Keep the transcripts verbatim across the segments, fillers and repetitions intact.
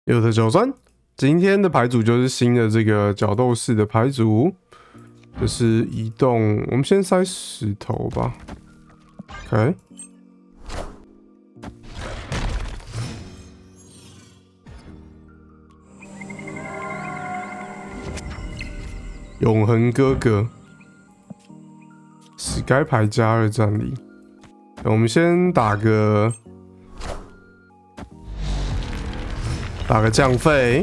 有的角酸，今天的牌组就是新的这个角斗士的牌组，就是移动。我们先塞石头吧。OK。永恒哥哥，史该牌加二战力。我们先打个。 打个降费，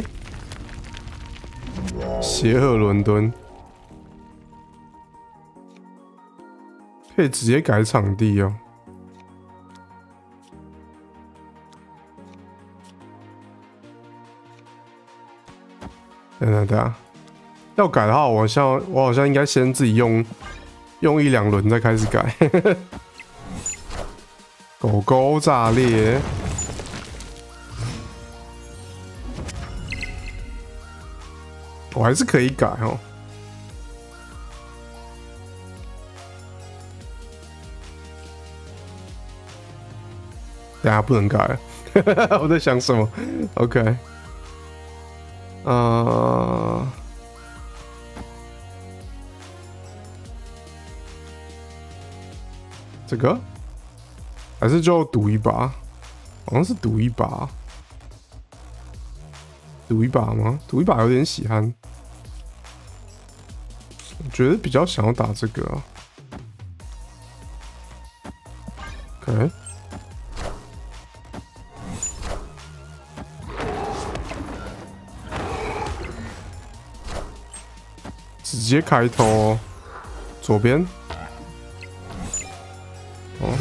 邪恶伦敦，可以直接改场地哦。等等等，要改的话，我好像我好像应该先自己用用一两轮再开始改。狗狗炸裂。 我还是可以改哦。等下不能改了，我在想什么 ？OK， 呃，这个还是就赌一把，好像是赌一把。 赌一把吗？赌一把有点喜欢，我觉得比较想要打这个啊。OK， 直接开头哦，左边。哦。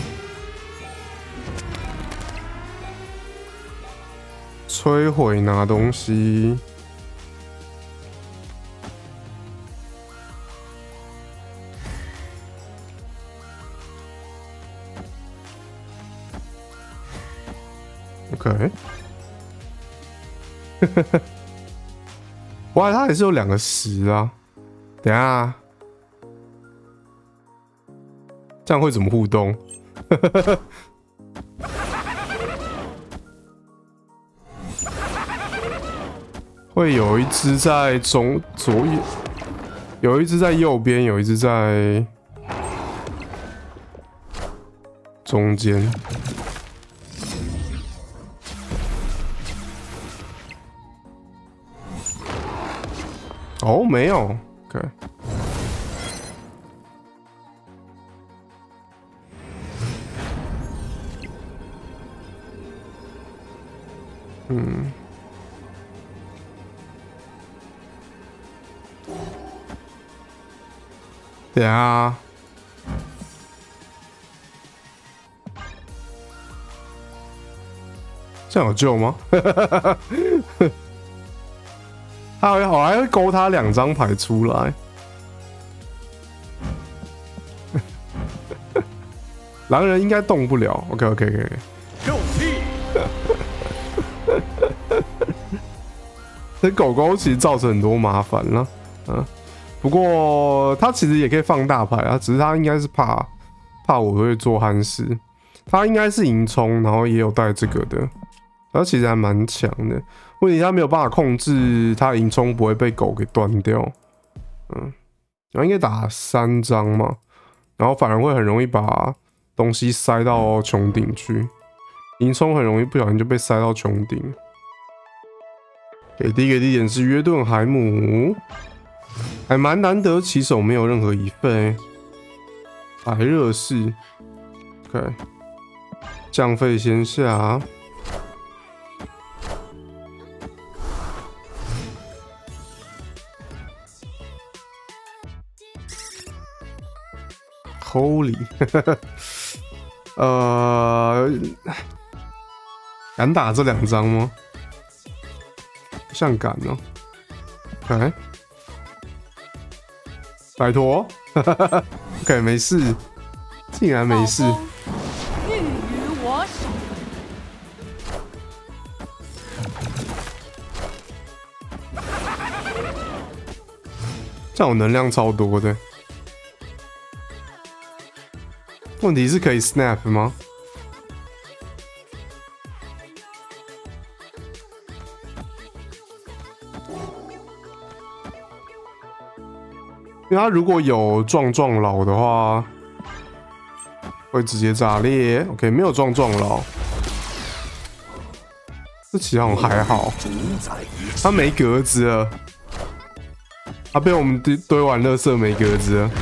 摧毁拿东西，OK， 哇，它还是有两个十啊！等一下，这样会怎么互动？会有一只在中左右，有一只在右边，有一只在中间。哦，没有 ，OK。嗯。 对啊，这样有救吗？他还好，还会勾他两张牌出来。狼人应该动不了。OK OK OK。 肉屁！ 这狗狗其实造成很多麻烦了，嗯。 不过他其实也可以放大牌啊，只是他应该是怕怕我会做憨事。他应该是银冲，然后也有带这个的，他其实还蛮强的。问题他没有办法控制他银冲不会被狗给断掉。嗯，然后应该打三张嘛，然后反而会很容易把东西塞到穹顶去。银冲很容易不小心就被塞到穹顶。给第一个地点是约顿海姆。 还蛮难得，骑手没有任何一费。白热士 ，OK， 降费先下。Holy， 呃，敢打这两张吗？像敢哦。OK。 拜托 ，OK， 没事，竟然没事。 欲于我手。 这样我能量超多的。问题是可以 snap 吗？ 因为他如果有撞撞老的话，会直接炸裂。OK， 没有撞撞老，这其实好像还好。他没格子了，他被我们堆堆完垃圾没格子了。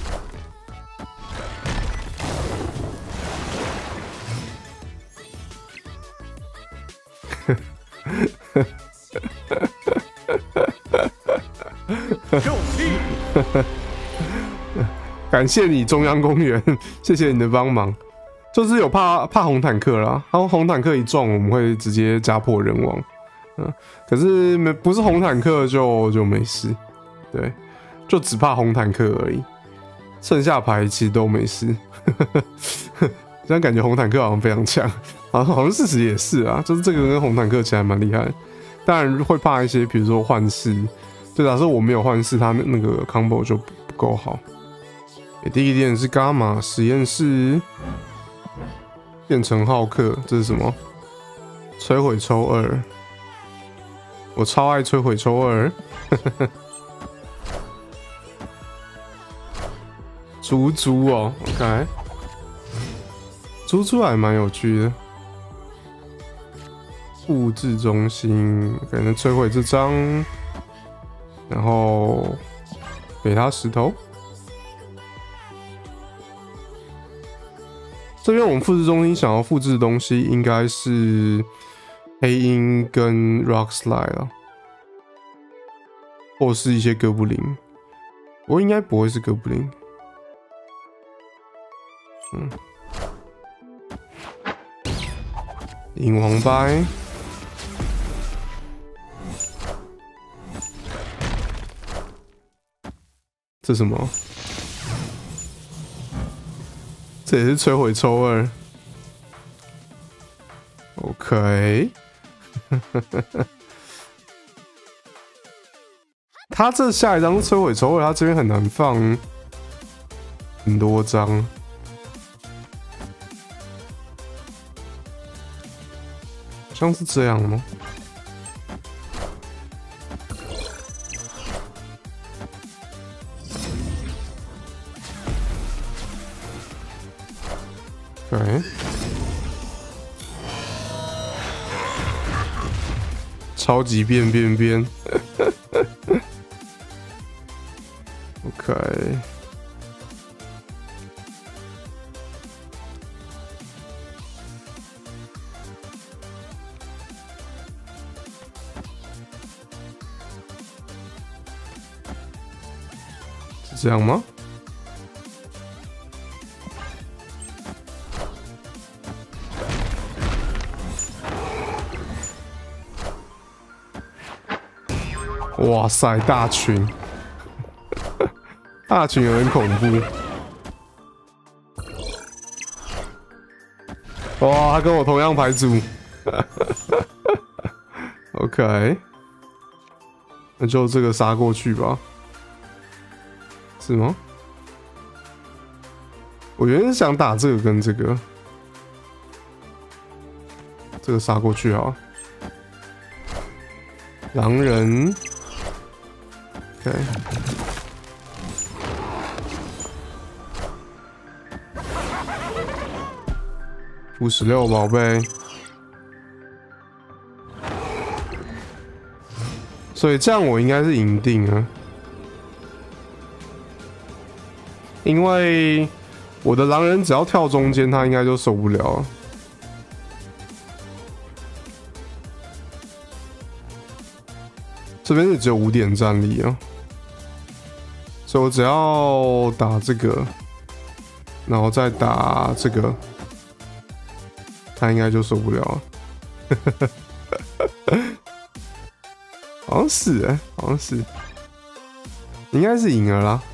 感谢你中央公园，谢谢你的帮忙。就是有怕怕红坦克啦，然后红坦克一撞，我们会直接家破人亡。嗯，可是没不是红坦克就就没事，对，就只怕红坦克而已，剩下牌其实都没事。这样感觉红坦克好像非常强，好像好像事实也是啊，就是这个跟红坦克其实还蛮厉害的。当然会怕一些，比如说幻视，就假设我没有幻视，它那个 combo 就不够好。欸、第一点是伽马实验室变成浩克，这是什么？摧毁抽二，我超爱摧毁抽二。猪猪哦 ，OK， 猪猪还蛮有趣的。布置中心可能摧毁这张，然后给他石头。这边我们复制中心想要复制的东西应该是黑鹰跟 Rock Slide 啊，或是一些哥布林，不过应该不会是哥布林。嗯，银黄白，这什么？这也是摧毁抽二 ，OK。他这下一张是摧毁抽二，他这边很难放很多张，好像是这样吗？对，超级变变变，OK， 是这样吗？哇塞，大群，大群有点恐怖。哇，他跟我同样牌组。OK， 那就这个杀过去吧。是吗？我原本是想打这个跟这个，这个杀过去啊。狼人。OK， 负十六宝贝，所以这样我应该是赢定了，因为我的狼人只要跳中间，他应该就受不了了。这边是只有五点战力啊。所以我只要打这个，然后再打这个，他应该就受不了了。好像是哎、欸，好像是，应该是赢了啦。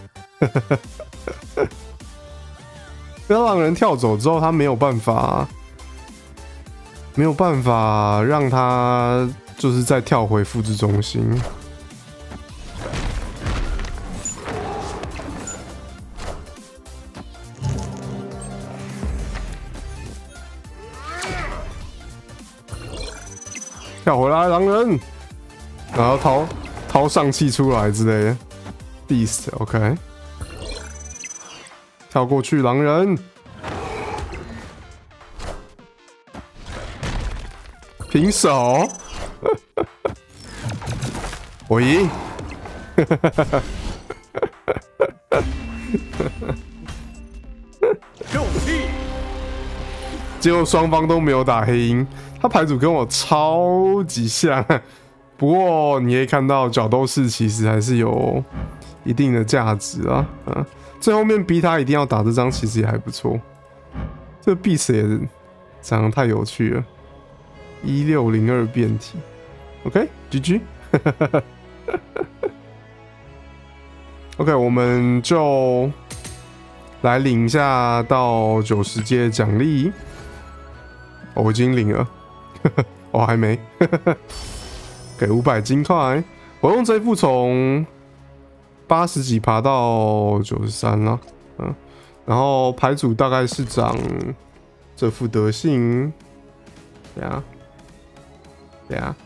要让人跳走之后，他没有办法，没有办法让他就是再跳回复制中心。跳回来，狼人！ 然后掏掏上气出来之类的。Beast OK， 跳过去狼人，平手，我赢。结果双方都没有打黑鹰，他牌组跟我超级像。不过你可以看到角斗士其实还是有一定的价值啊，嗯，最后面逼他一定要打这张，其实也还不错。这个 Beast 也长得太有趣了，一六零二变体 ，OK，G G， OK， 我们就来领一下到九十阶的奖励。哦，我已经领了，我、哦、还没，给五百金块。我用这副从八十几爬到九十三了，嗯，然后牌组大概是长这副德性，对啊，对啊，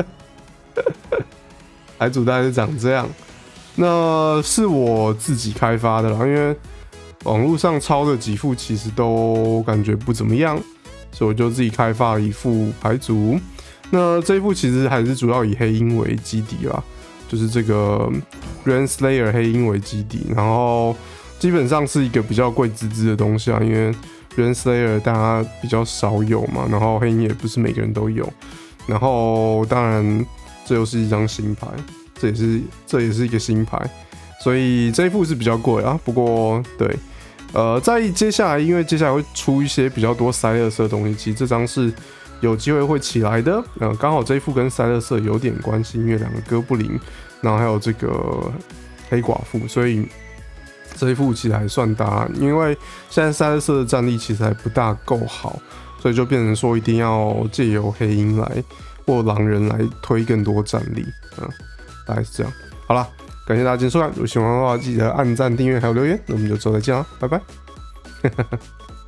牌组大概是长这样。那是我自己开发的啦，因为网络上抄的几副其实都感觉不怎么样。所以我就自己开发了一副牌组，那这一副其实还是主要以黑鹰为基底啦，就是这个 Renslayer 黑鹰为基底，然后基本上是一个比较贵滋滋的东西啊，因为 Renslayer 大家比较少有嘛，然后黑鹰也不是每个人都有，然后当然这又是一张新牌，这也是这也是一个新牌，所以这一副是比较贵啊，不过对。呃，在接下来，因为接下来会出一些比较多塞勒瑟的东西，其实这张是有机会会起来的。呃，刚好这一副跟塞勒瑟有点关系，因为两个哥布林，然后还有这个黑寡妇，所以这一副其实还算搭。因为现在塞勒瑟的战力其实还不大够好，所以就变成说一定要借由黑鹰来或狼人来推更多战力。嗯、呃，大概是这样。好啦。感谢大家今天收看，如果喜欢的话，记得按赞、订阅还有留言。那我们就之后再见啦，拜拜。